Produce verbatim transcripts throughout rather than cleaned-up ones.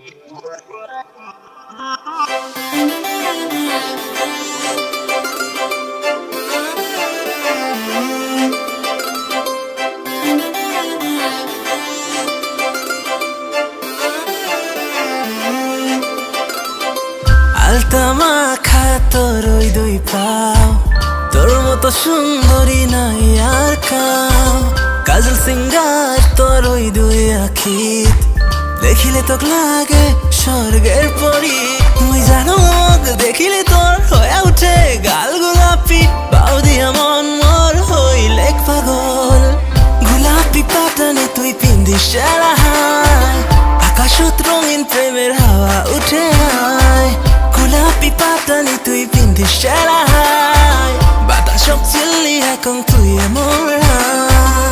আলতামা খা তোর ওই দুই পাও, তোর মতো সুন্দরী নাই আর কাও। কাজল সিঙ্গার তোর ওই দুই আখি, দেখিলে তোক লাগে স্বর্গের পরি। মুই জানো দেখিলে তোর হয়ে উঠে গাল গোলাপি, পাও দিয়া মন মোর হইলে পাগল। গোলাপি পাটানে তুই পিন্দিস সেরা হাই, আকাশত রঙিন প্রেমের হাওয়া উঠে আয়। গোলাপি পাটানে তুই পিন্দিস সেরা হাই, বাতাসক চিল্লি এখন তুই মোর হাই।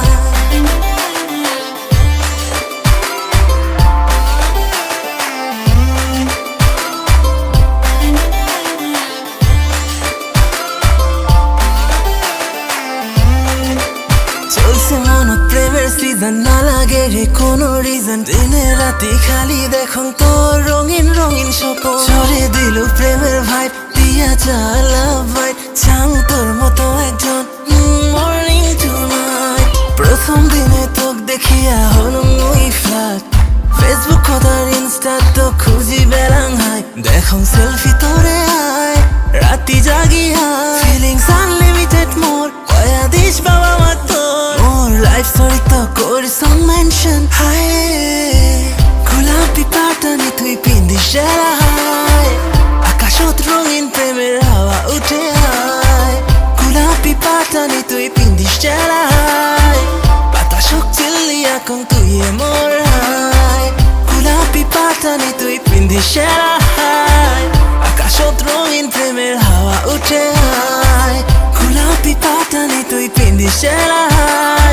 চলছে মনত প্রেমের সিজন, না লাগে রে কোনো রিজন। দিনে রাতি খালি দেখুন তোর রঙিন রঙিন স্বপ্ন, ছড়ে দিল প্রেমের ভাইব দিয়া চালা ভাইব। চাং তোর মতো একজন মর্নিং টু নাইট, প্রথম দিনে তোক দেখিয়া হলুম ওই ফ্ল্যাট। ফেসবুক আর ইনস্টা তো খুঁজি বেড়াং হাই, দেখুন সেলফি তোরে আয় রাতি জাগিয়া। ফিলিংস আনলিমিটেড মোর কয়া দিস বাবা মা তোর, মোর লাইফ স্টোরি তো করিস মেনশন। হাই গোলাপি পাটানে তুই পিন্দিস সেরা হাই, আকাশত রঙিন প্রেমের হাওয়া উঠে আয়। গোলাপি পাটানে তুই পিন্দিস সেরা হাই, বাতাসক চিল্লি এখন তুই মোর হাই। গোলাপি পাটানে তুই পিন্দিস সেরা হাই, আকাশত রঙিন প্রেমের হাওয়া উঠে আয়। গোলাপি পাটানে তুই পিন্দিস সেরা হাই।